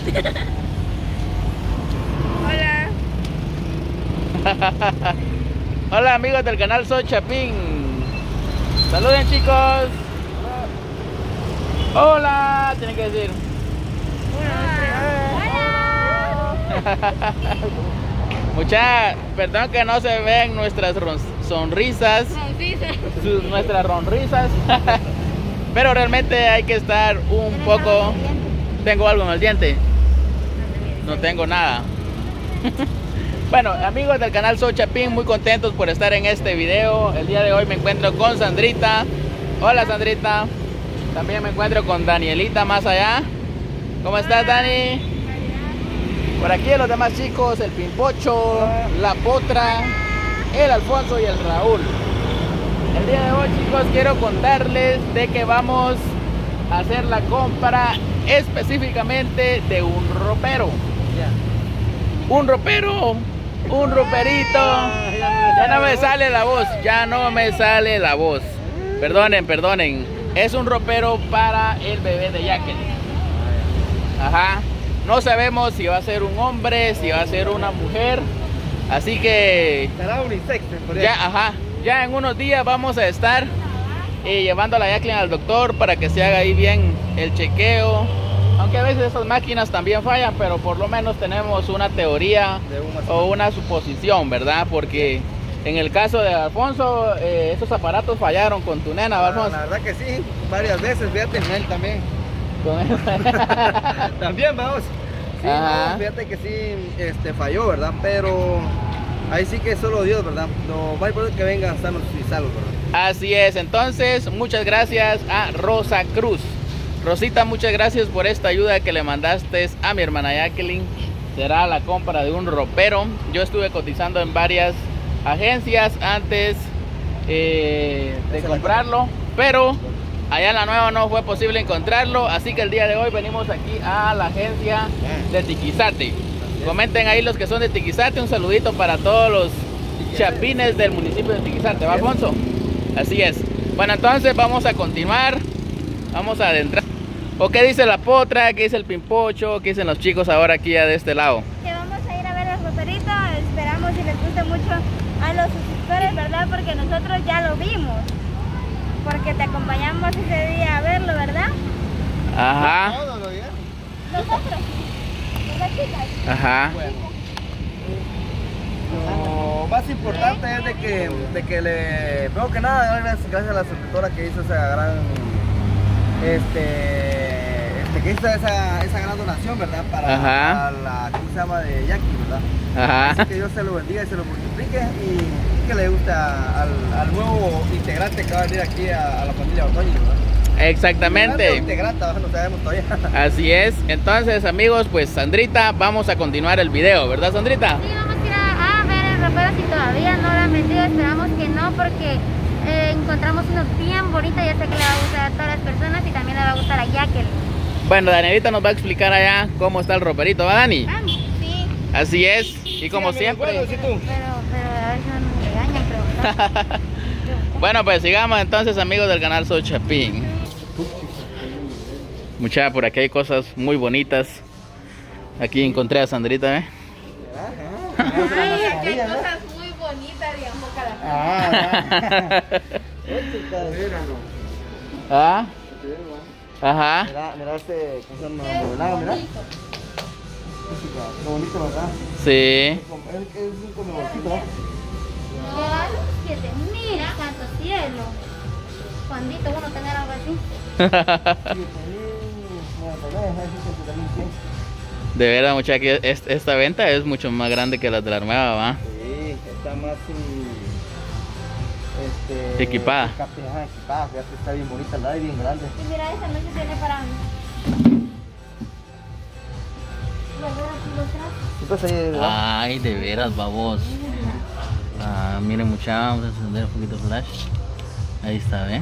Hola. Hola amigos del canal Soy Chapín. Saluden chicos. Hola, tienen que decir. Mucha, perdón que no se ven nuestras sonrisas, nuestras sonrisas, pero realmente hay que estar un poco. ¿Tengo algo en el diente? No tengo nada. Bueno, amigos del canal Soy Chapín, muy contentos por estar en este video. El día de hoy me encuentro con Sandrita. Hola Sandrita. También me encuentro con Danielita más allá. ¿Cómo estás, Dani? Por aquí los demás chicos, el Pimpocho, la Potra, el Alfonso y el Raúl. El día de hoy, chicos, quiero contarles de que vamos a hacer la compra específicamente de un ropero. Un ropero, un roperito. Ya no me sale la voz, ya no me sale la voz. Perdonen. Es un ropero para el bebé de Jacqueline. Ajá. No sabemos si va a ser un hombre, si va a ser una mujer. Así que será unisex, ya en unos días vamos a estar llevando a la Jacqueline al doctor para que se haga ahí bien el chequeo. Aunque a veces esas máquinas también fallan, pero por lo menos tenemos una teoría o una suposición, ¿verdad? Porque en el caso de Alfonso, esos aparatos fallaron con tu nena, Alfonso. La verdad que sí, varias veces, fíjate, él también. Con él. También, vamos. Sí, no, fíjate que sí, falló, ¿verdad? Pero ahí sí que solo Dios, ¿verdad? No va a poder que vengan sanos y salvos, ¿verdad? Así es, entonces muchas gracias a Rosa Cruz. Rosita, muchas gracias por esta ayuda que le mandaste a mi hermana Jacqueline. Será la compra de un ropero. Yo estuve cotizando en varias agencias antes de comprarlo, pero allá en la nueva no fue posible encontrarlo, así que el día de hoy venimos aquí a la agencia de Tiquizate. Comenten ahí los que son de Tiquizate, un saludito para todos los chapines del municipio de Tiquizate, ¿va, Alfonso? Así es. Bueno, entonces vamos a continuar, vamos a adentrar. ¿O qué dice la Potra? ¿Qué dice el Pimpocho? ¿Qué dicen los chicos ahora aquí ya de este lado? Que vamos a ir a ver el roperito, esperamos y les guste mucho a los suscriptores, ¿verdad? Porque nosotros ya lo vimos. Porque te acompañamos ese día a verlo, ¿verdad? Ajá. Nosotros, las chicas. Ajá. Bueno, lo más importante es de que le... Primero que nada, gracias a la suscriptora que hizo esa gran... que hizo esa gran donación, ¿verdad? Para la... ¿Cómo se llama? De Jackie, ¿verdad? Ajá. Así que Dios se lo bendiga y se lo multiplique y que le guste al nuevo integrante que va a venir aquí a la familia Otoño, ¿verdad? Exactamente. Integrante, no sabemos todavía. Así es. Entonces, amigos, pues Sandrita, vamos a continuar el video, ¿verdad, Sandrita? Sí, vamos a ir a ver el ropero si todavía no lo han vendido. Esperamos que no, porque encontramos unos bien bonitos. Ya sé que le va a gustar a todas las personas y también le va a gustar a Jacqueline. Bueno, Danielita nos va a explicar allá cómo está el roperito, ¿va, Dani? Sí. Así es. Y como siempre... Pero a ver si no nos regañan, pero... Bueno, pues sigamos entonces, amigos del canal Soy Chapín. Mucha, por aquí hay cosas muy bonitas. Aquí encontré a Sandrita, ¿eh? Ay, aquí hay cosas muy bonitas, digamos, Ah. Ajá. Mira cosa modelado, mira. Qué bonito, ¿verdad? Sí. Es un comedorcito, ¿verdad? Llegalo 7,000, santo cielo. Cuandito uno tener algo así. De verdad, muchacha, que esta venta es mucho más grande que la de la nueva, ¿va? Sí, está más equipada. Equipada, fíjate, está bien bonita, la de bien grande. Y mira, esta noche tiene para mí. Ay, de veras, babos. Ah, miren, mucha, vamos a encender un poquito flash. Ahí está, ¿ve?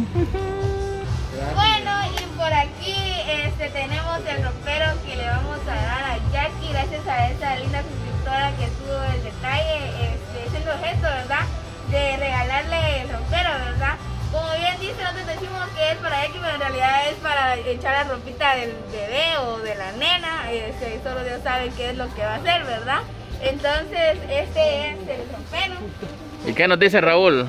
Bueno, y por aquí tenemos el ropero que le vamos a dar a Jackie, gracias a esa linda suscriptora que tuvo el detalle, haciendo el gesto, ¿verdad? De regalarle el ropero, ¿verdad? Como bien dice nosotros decimos que es para X, pero en realidad es para echar la ropita del bebé o de la nena. Solo Dios sabe qué es lo que va a hacer, ¿verdad? Entonces, este es el ropero. ¿Y qué nos dice Raúl?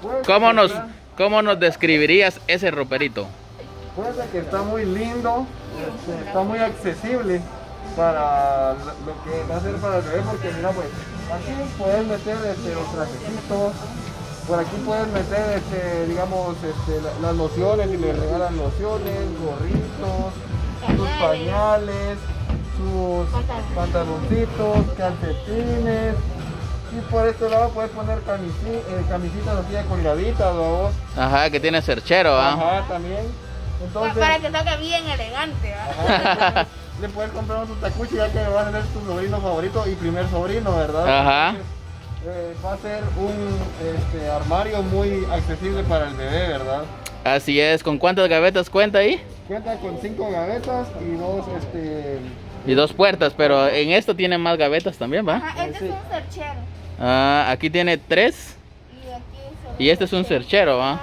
¿Cómo nos describirías ese roperito? Pues que está muy lindo, está muy accesible para lo que va a ser para el bebé, porque mira, pues aquí puedes meter los trajecitos, por aquí puedes meter digamos las lociones, y le regalan lociones, gorritos, sus pañales, sus pantaloncitos, calcetines. Y por este lado puedes poner camisitas así de colgaditas, vos. Ajá, que tiene cerchero, ¿ah? Ajá, también. Entonces, para que salga bien elegante, ¿verdad? Ajá, le puedes comprar un tacuchi, ya que va a ser tu sobrino favorito y primer sobrino, ¿verdad? Ajá. Entonces, va a ser un armario muy accesible para el bebé, ¿verdad? Así es. ¿Con cuántas gavetas cuenta ahí? Cuenta con 5 gavetas y dos y 2 puertas, pero en esto tiene más gavetas también, ¿va? Ajá, este es un cerchero. Ah, aquí tiene 3. Y este es un cerchero, ¿va?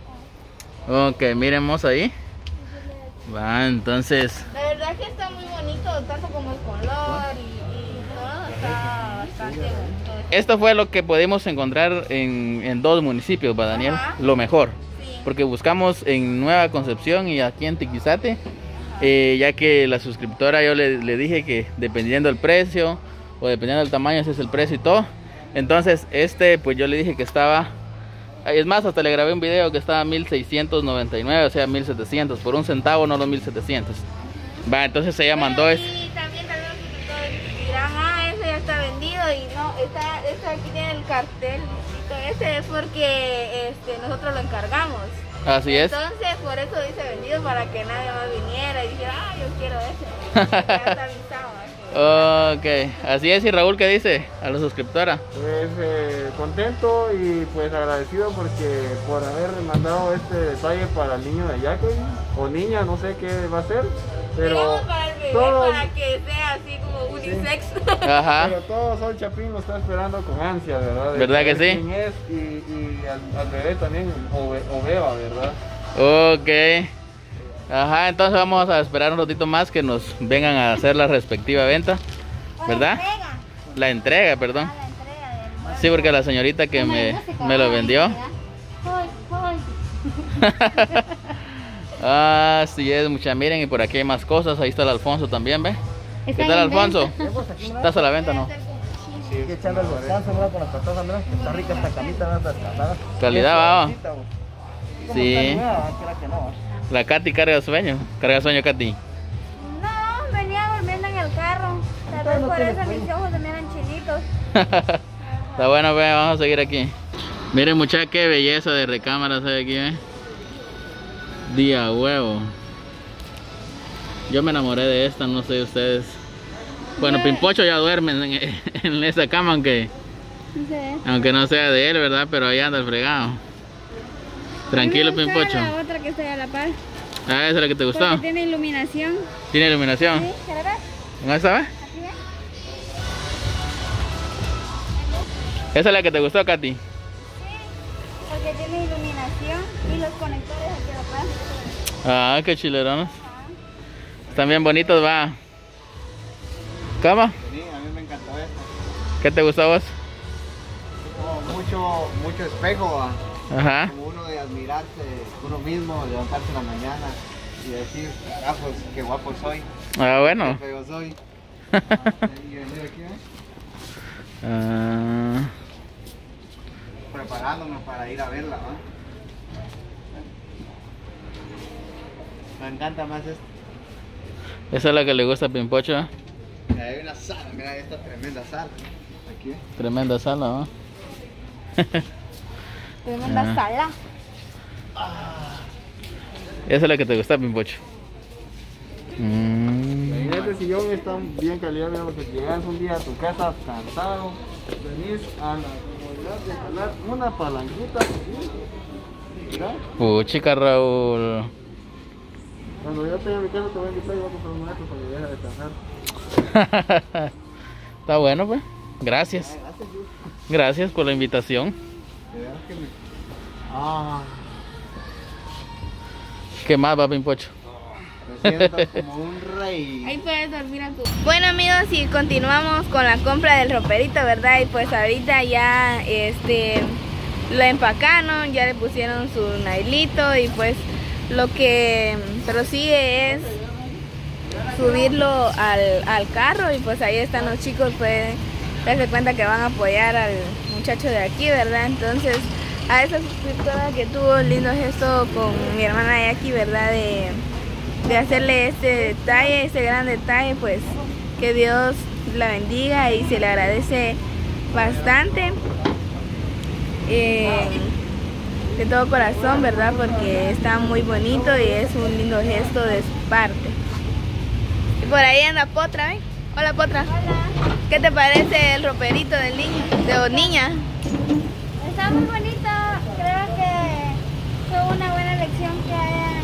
Ok, miremos ahí. Va, entonces. La verdad que está muy bonito, tanto como el color y todo, está bastante bonito. Esto fue lo que pudimos encontrar en 2 municipios, ¿va, Daniel? Ajá. Lo mejor. Sí. Porque buscamos en Nueva Concepción y aquí en Tiquizate, ya que la suscriptora yo le dije que dependiendo del precio o dependiendo del tamaño ese es el precio y todo. Entonces pues yo le dije que estaba, es más, hasta le grabé un video que estaba 1699, o sea 1700, por un centavo, no los 1700. Va, entonces ella mandó esto. Y también tal vez dirán, ese ya está vendido, y no, este aquí tiene el cartel. Este es porque nosotros lo encargamos. Así es. Entonces por eso dice vendido, para que nadie más viniera y dijera, yo quiero ese. Ya está avisado. Ok, así es. ¿Y Raúl qué dice a la suscriptora? Pues contento y pues agradecido por haber mandado este detalle para el niño de Jacqueline o niña, no sé qué va a ser, pero digamos para el bebé, para que sea así como unisex. Sí. Ajá. Pero todo Sol Chapín lo está esperando con ansia, ¿verdad? ¿Verdad que sí? Quién es y al bebé también, o Beba, ¿verdad? Ok. Ajá, entonces vamos a esperar un ratito más que nos vengan a hacer la respectiva venta, ¿verdad? La entrega, perdón. La entrega Sí, porque la señorita que me lo vendió. Así es, mucha, miren, y por aquí hay más cosas. Ahí está el Alfonso también, ¿ve? ¿Qué tal, Alfonso? ¿Estás a la venta, no? Sí, echando el descanso, mira, con las patatas, mira, que está rica esta camita, mira, descansada. Calidad, va. Sí. Que no. La Katy carga sueño. Carga sueño, Katy. No, venía durmiendo en el carro. Tal vez por eso mis ojos se me eran chinitos. Está bueno, ve, vamos a seguir aquí. Miren, muchachos, qué belleza de recámaras hay aquí, ¿eh? Día huevo. Yo me enamoré de esta, no sé ustedes. Bueno, Pimpocho ya duerme en esa cama, aunque no sea de él, ¿verdad? Pero ahí anda el fregado. Tranquilo, Pimpocho. La otra que está a la par. Ah, ¿esa es la que te gustó? Porque tiene iluminación. ¿Tiene iluminación? Sí, ¿quieres ver? ¿No esa ve? Aquí ves. ¿Esa es la que te gustó, Katy? Sí, porque tiene iluminación y los conectores aquí a la par. Ah, qué chilerones. Están bien bonitos, va. ¿Cómo? Sí, a mí me encantó esta. ¿Qué te gustó a vos? Mucho espejo, ¿va? Ajá. Como uno de admirarse uno mismo, levantarse en la mañana y decir, pues qué guapo soy, Ah, bueno. qué feo soy. Y venir aquí, preparándome para ir a verla, ¿no? Me encanta más esto. Esa es la que le gusta a Pimpocho, ¿eh? Hay una sala, mira esta tremenda sala. Aquí. Tremenda sala, ¿no? Tremenda sala. Esa es la que te gusta, Pimpocho. Este sillón está bien calidad, mira, porque llegas un día a tu casa cansado, venís a la comodidad de jalar una palanquita, mira. Chica, Raúl. Cuando yo tenga mi casa te voy a invitar y voy a comprar un maestro para que deje descansar. Está bueno, pues. Gracias. Gracias por la invitación. ¿Qué más, papi Pocho? Me siento como un rey. Ahí puedes dormir a tu... Bueno, amigos, y continuamos con la compra del roperito, ¿verdad? Y pues ahorita ya lo empacaron, ya le pusieron su nailito y pues lo que prosigue es subirlo al carro y pues ahí están los chicos, pueden darse cuenta que van a apoyar al muchacho de aquí, ¿verdad? Entonces a esa suscriptora que tuvo el lindo gesto con mi hermana de aquí, ¿verdad? De hacerle este detalle, este gran detalle, pues que Dios la bendiga y se le agradece bastante de todo corazón, ¿verdad? Porque está muy bonito y es un lindo gesto de su parte. Y por ahí anda Potra, ¿eh? Hola, Potra. Hola. ¿Qué te parece el roperito del niño, de niña? Está muy bonito, creo que fue una buena elección que hayan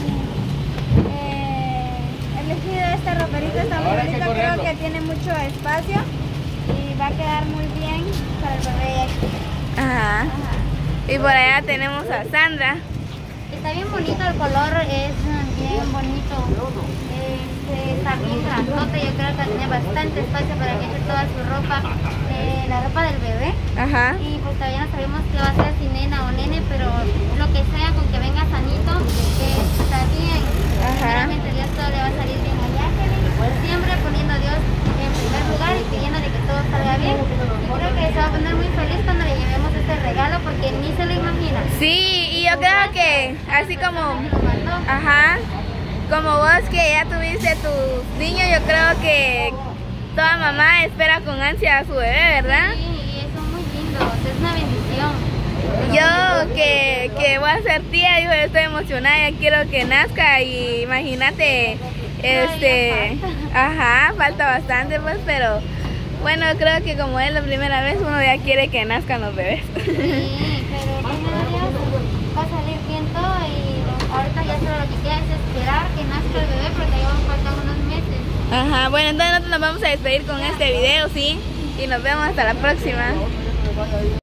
elegido este roperito, está muy bonito, creo que tiene mucho espacio y va a quedar muy bien para el bebé aquí. Ajá. Y por allá tenemos a Sandra. Está bien bonito el color, es bien bonito, está bien grandote, yo creo que tiene bastante espacio para que eche toda su ropa, la ropa del bebé. Ajá. Y pues todavía no sabemos qué va a ser, si nena o nene, pero lo que sea, con que venga sanito, está bien. Seguramente Dios todo le va a salir bien a Jacqueline, siempre poniendo a Dios en primer lugar y pidiendo de que todo salga bien. Y creo que se va a poner muy feliz cuando le llevemos este regalo porque ni se lo imagina. Sí, y yo creo que así como, ajá, como vos que ya tuviste tus niños, yo creo que toda mamá espera con ansia a su bebé, ¿verdad? Sí, y son muy lindos, es una bendición. Yo que voy a ser tía, yo estoy emocionada, ya quiero que nazca y imagínate, ajá, falta bastante pues, pero bueno, creo que como es la primera vez uno ya quiere que nazcan los bebés. Sí, pero primero Dios va a salir bien todo y ahorita ya solo lo que queda es esperar que nazca el bebé porque ya van a faltar unos meses. Ajá, bueno, entonces nosotros nos vamos a despedir con este video, ¿sí? Y nos vemos hasta la próxima.